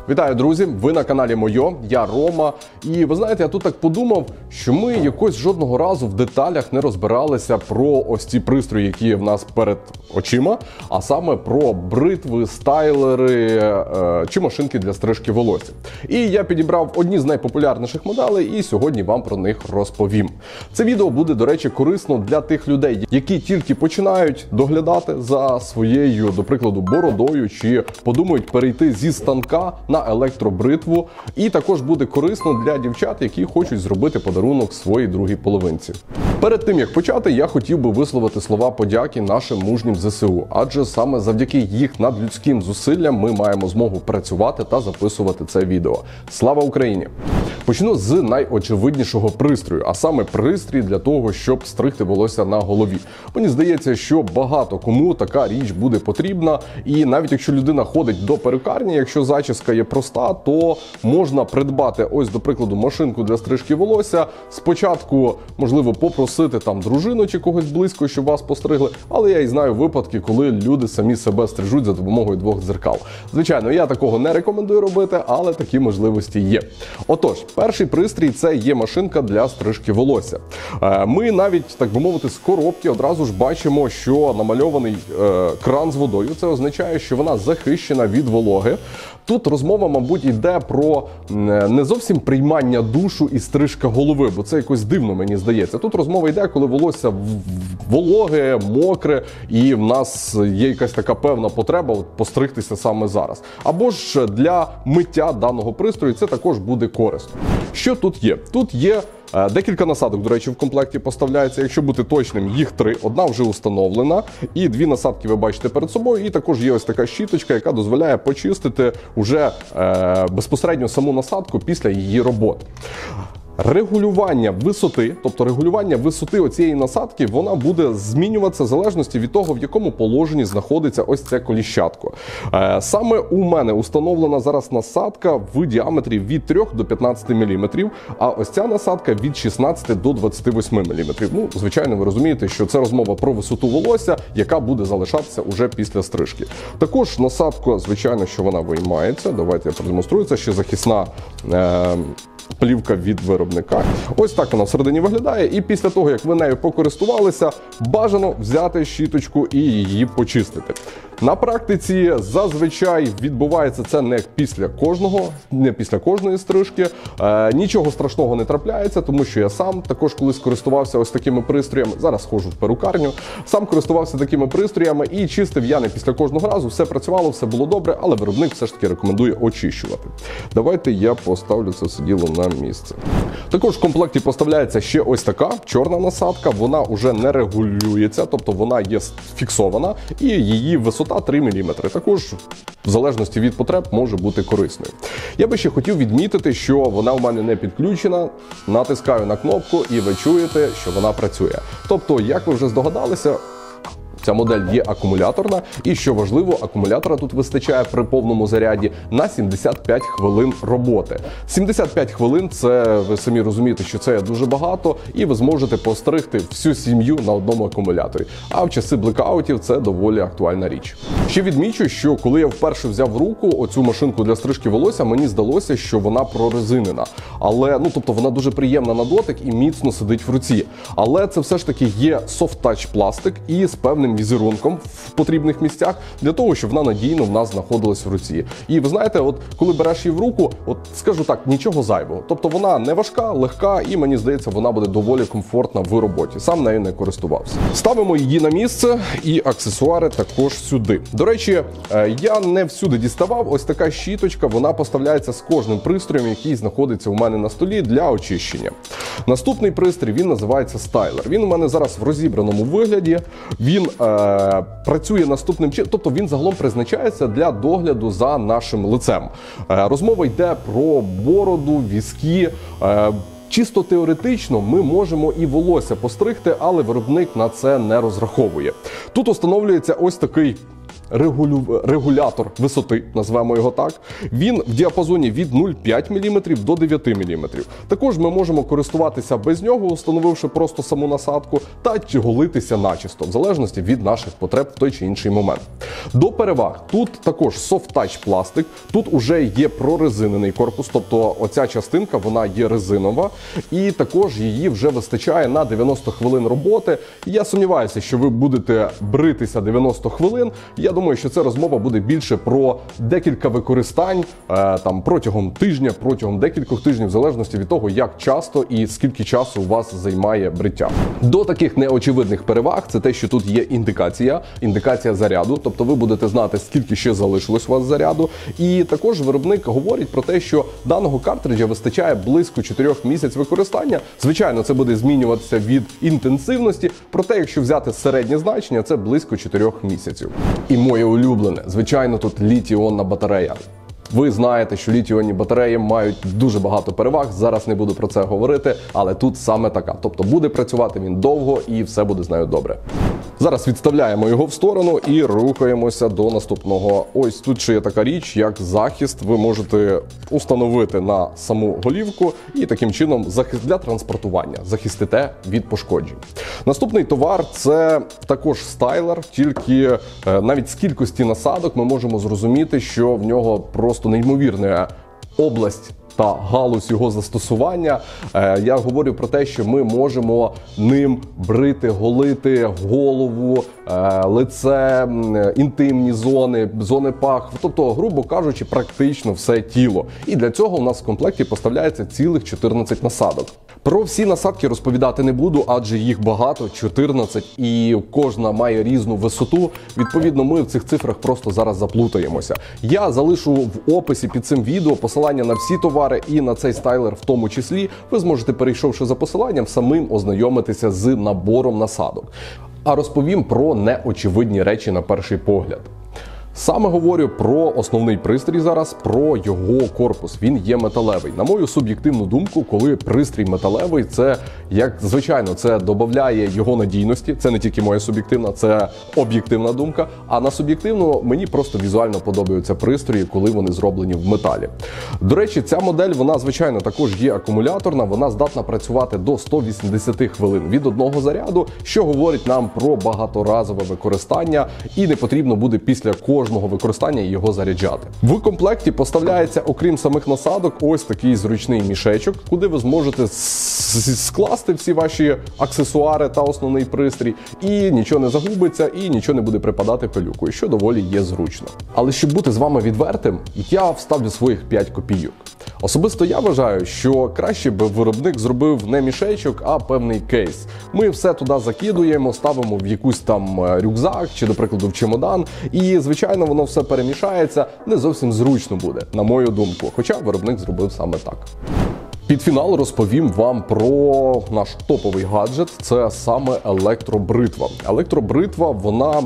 Вітаю, друзі! Ви на каналі Мойо, я Рома. І ви знаєте, я тут так подумав, що ми якось жодного разу в деталях не розбиралися про ось ці пристрої, які є в нас перед очима, а саме про бритви, стайлери чи машинки для стрижки волосся. І я підібрав одні з найпопулярніших моделей і сьогодні вам про них розповім. Це відео буде, до речі, корисно для тих людей, які тільки починають доглядати за своєю, до прикладу, бородою, чи подумають перейти зі станка на електробритву. І також буде корисно для дівчат, які хочуть зробити подарунок своїй другій половинці. Перед тим, як почати, я хотів би висловити слова подяки нашим мужнім ЗСУ, адже саме завдяки їх надлюдським зусиллям ми маємо змогу працювати та записувати це відео. Слава Україні! Почну з найочевиднішого пристрою, а саме пристрій для того, щоб стригти волосся на голові. Мені здається, що багато кому така річ буде потрібна, і навіть якщо людина ходить до перукарні, якщо зачіска є проста, то можна придбати ось, до прикладу, машинку для стрижки волосся. Спочатку, можливо, попросити там дружину чи когось близько, щоб вас постригли, але я і знаю випадки, коли люди самі себе стрижуть за допомогою двох дзеркал. Звичайно, я такого не рекомендую робити, але такі можливості є. Отож, перший пристрій – це є машинка для стрижки волосся. Ми навіть, так би мовити, з коробки одразу ж бачимо, що намальований кран з водою. Це означає, що вона захищена від вологи. Тут розмова, мабуть, йде про не зовсім приймання душу і стрижка голови, бо це якось дивно, мені здається. Тут розмова йде, коли волосся вологе, мокре, і в нас є якась така певна потреба постригтися саме зараз. Або ж для миття даного пристрою це також буде корисно. Що тут є? Тут є декілька насадок, до речі, в комплекті поставляється. Якщо бути точним, їх 3. Одна вже установлена, і 2 насадки ви бачите перед собою. І також є ось така щіточка, яка дозволяє почистити уже безпосередньо саму насадку після її роботи. Регулювання висоти, тобто регулювання висоти оцієї насадки, вона буде змінюватися в залежності від того, в якому положенні знаходиться ось це коліщатко. Саме у мене установлена зараз насадка в діаметрі від 3 до 15 мм, а ось ця насадка від 16 до 28 мм. Ну, звичайно, ви розумієте, що це розмова про висоту волосся, яка буде залишатися уже після стрижки. Також насадка, звичайно, що вона виймається. Давайте я продемонструю. Це ще захисна плівка від виробника. Ось так вона всередині виглядає, і після того, як ви нею покористувалися, бажано взяти щіточку і її почистити. На практиці зазвичай відбувається це не після кожної стрижки. Нічого страшного не трапляється, тому що я сам також колись користувався ось такими пристроями. Зараз ходжу в перукарню. Сам користувався такими пристроями і чистив я не після кожного разу. Все працювало, все було добре, але виробник все ж таки рекомендує очищувати. Давайте я поставлю це все діло на місце. Також в комплекті поставляється ще ось така чорна насадка. Вона вже не регулюється, тобто вона є фіксована, і її висота 3 мм. Також, в залежності від потреб, може бути корисною. Я би ще хотів відмітити, що вона у мене не підключена. Натискаю на кнопку і ви чуєте, що вона працює. Тобто, як ви вже здогадалися, ця модель є акумуляторна, і, що важливо, акумулятора тут вистачає при повному заряді на 75 хвилин роботи. 75 хвилин – це, ви самі розумієте, що це дуже багато, і ви зможете постригти всю сім'ю на одному акумуляторі. А в часи блекаутів це доволі актуальна річ. Ще відмічу, що коли я вперше взяв в руку оцю машинку для стрижки волосся, мені здалося, що вона прорезинена. Але, тобто вона дуже приємна на дотик і міцно сидить в руці. Але це все ж таки є софт-тач пластик і з певним візерунком в потрібних місцях, для того, щоб вона надійно в нас знаходилась в руці. І ви знаєте, коли береш її в руку, скажу так, нічого зайвого. Тобто вона не важка, легка, і мені здається, вона буде доволі комфортна в роботі. Сам нею не користувався. Ставимо її на місце, і аксесуари також сюди. До речі, я не всюди діставав. Ось така щіточка, вона поставляється з кожним пристроєм, який знаходиться у мене на столі для очищення. Наступний пристрій, він називається стайлер. Він у мене зараз в розібраному вигляді. Він працює наступним чином, тобто він загалом призначається для догляду за нашим лицем. Розмова йде про бороду, візки. Чисто теоретично ми можемо і волосся постригти, але виробник на це не розраховує. Тут встановлюється ось такий регулятор висоти, назвемо його так. Він в діапазоні від 0,5 мм до 9 мм. Також ми можемо користуватися без нього, встановивши просто саму насадку, та голитися начисто, в залежності від наших потреб в той чи інший момент. До переваг. Тут також soft-touch пластик, тут уже є прорезинений корпус, тобто оця частинка, вона є резинова, і також її вже вистачає на 90 хвилин роботи. Я сумніваюся, що ви будете бритися 90 хвилин. Я думаю, що ця розмова буде більше про декілька використань там протягом тижня, протягом декількох тижнів, в залежності від того, як часто і скільки часу у вас займає бриття. До таких неочевидних переваг це те, що тут є індикація заряду, тобто ви будете знати, скільки ще залишилось у вас заряду. І також виробник говорить про те, що даного картриджа вистачає близько 4 місяців використання. Звичайно, це буде змінюватися від інтенсивності, проте, якщо взяти середнє значення, це близько 4 місяців. І моє улюблене, звичайно, тут літій-іонна батарея. Ви знаєте, що літій-іонні батареї мають дуже багато переваг, зараз не буду про це говорити, але тут саме така. Тобто буде працювати він довго і все буде з нею добре. Зараз відставляємо його в сторону і рухаємося до наступного. Ось тут ще є така річ, як захист. Ви можете установити на саму голівку і таким чином захист для транспортування, захистите від пошкоджень. Наступний товар – це також стайлер, тільки навіть з кількості насадок ми можемо зрозуміти, що в нього просто неймовірна область та галузь його застосування. Я говорю про те, що ми можемо ним брити, голити голову, лице, інтимні зони, зони пах, тобто, грубо кажучи, практично все тіло. І для цього у нас в комплекті поставляється цілих 14 насадок. Про всі насадки розповідати не буду, адже їх багато, 14, і кожна має різну висоту. Відповідно, ми в цих цифрах просто зараз заплутаємося. Я залишу в описі під цим відео посилання на всі товари і на цей стайлер в тому числі. Ви зможете, перейшовши за посиланням, самим ознайомитися з набором насадок. А розповім про неочевидні речі на перший погляд. Саме говорю про основний пристрій зараз, про його корпус. Він є металевий. На мою суб'єктивну думку, коли пристрій металевий, це, як звичайно, це додає його надійності. Це не тільки моя суб'єктивна, це об'єктивна думка. А на суб'єктивну мені просто візуально подобаються пристрої, коли вони зроблені в металі. До речі, ця модель, вона, звичайно, також є акумуляторна. Вона здатна працювати до 180 хвилин від одного заряду, що говорить нам про багаторазове використання, і не потрібно буде після кожного використання його заряджати. В комплекті поставляється, окрім самих насадок, ось такий зручний мішечок, куди ви зможете скласти всі ваші аксесуари та основний пристрій, і нічого не загубиться, і нічого не буде припадати пилюкою, що доволі є зручно. Але щоб бути з вами відвертим, я вставлю своїх 5 копійок. Особисто я вважаю, що краще б виробник зробив не мішечок, а певний кейс. Ми все туди закидуємо, ставимо в якусь там рюкзак чи, до прикладу, в чемодан, і, звичайно, воно все перемішається, не зовсім зручно буде, на мою думку, хоча виробник зробив саме так. Під фінал розповім вам про наш топовий гаджет, це саме електробритва. Електробритва, вона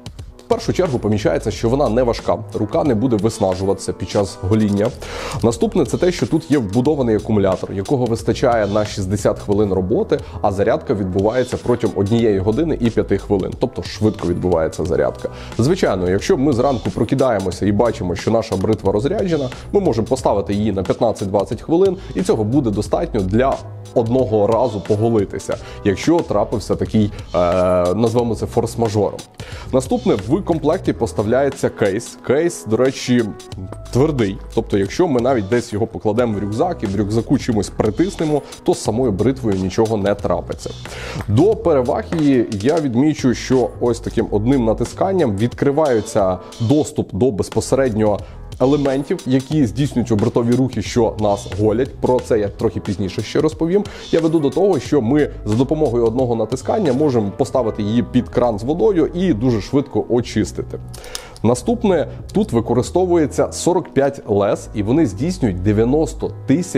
в першу чергу помічається, що вона не важка, рука не буде виснажуватися під час гоління. Наступне – це те, що тут є вбудований акумулятор, якого вистачає на 60 хвилин роботи, а зарядка відбувається протягом 1 години і 5 хвилин, тобто швидко відбувається зарядка. Звичайно, якщо ми зранку прокидаємося і бачимо, що наша бритва розряджена, ми можемо поставити її на 15-20 хвилин, і цього буде достатньо для одного разу поголитися, якщо трапився такий, назвемо це форс-мажором. Наступне, в комплекті поставляється кейс. Кейс, до речі, твердий. Тобто, якщо ми навіть десь його покладемо в рюкзак і в рюкзаку чимось притиснемо, то з самою бритвою нічого не трапиться. До переваг її я відмічу, що ось таким одним натисканням відкривається доступ до безпосередньо елементів, які здійснюють обертові рухи, що нас голять. Про це я трохи пізніше ще розповім. Я веду до того, що ми за допомогою одного натискання можемо поставити її під кран з водою і дуже швидко очистити. Наступне, тут використовується 45 лез, і вони здійснюють 90 тисяч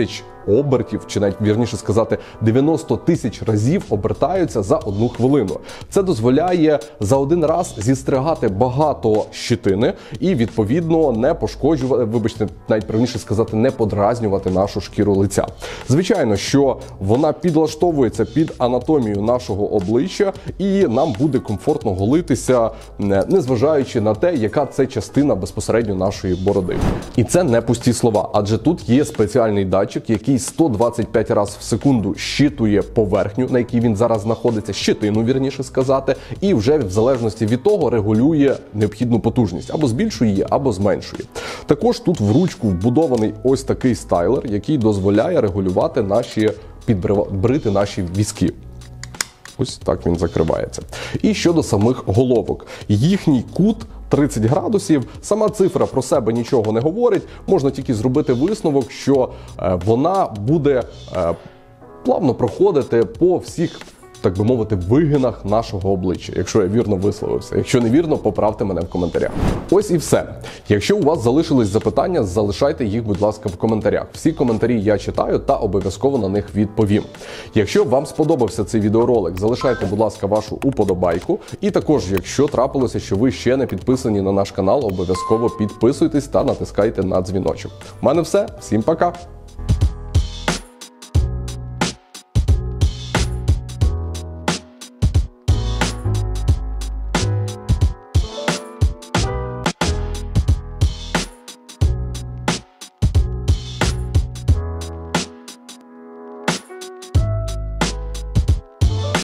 обертів, чи навіть вірніше сказати 90 тисяч разів обертаються за 1 хвилину. Це дозволяє за один раз зістригати багато щетини і відповідно не пошкоджувати, вибачте, навіть правильніше сказати, не подразнювати нашу шкіру лиця. Звичайно, що вона підлаштовується під анатомію нашого обличчя і нам буде комфортно голитися, незважаючи на те, яка це частина безпосередньо нашої бороди. І це не пусті слова, адже тут є спеціальний датчик, який 125 разів в секунду щитує поверхню, на якій він зараз знаходиться, щетину, вірніше сказати, і вже в залежності від того регулює необхідну потужність, або збільшує її, або зменшує. Також тут в ручку вбудований ось такий стайлер, який дозволяє регулювати підбрити наші візки. Ось так він закривається. І щодо самих головок. Їхній кут 30 градусів, сама цифра про себе нічого не говорить, можна тільки зробити висновок, що вона буде плавно проходити по всіх, так би мовити, вигинах нашого обличчя, якщо я вірно висловився. Якщо не вірно, поправте мене в коментарях. Ось і все. Якщо у вас залишились запитання, залишайте їх, будь ласка, в коментарях. Всі коментарі я читаю та обов'язково на них відповім. Якщо вам сподобався цей відеоролик, залишайте, будь ласка, вашу уподобайку. І також, якщо трапилося, що ви ще не підписані на наш канал, обов'язково підписуйтесь та натискайте на дзвіночок. У мене все. Всім пока!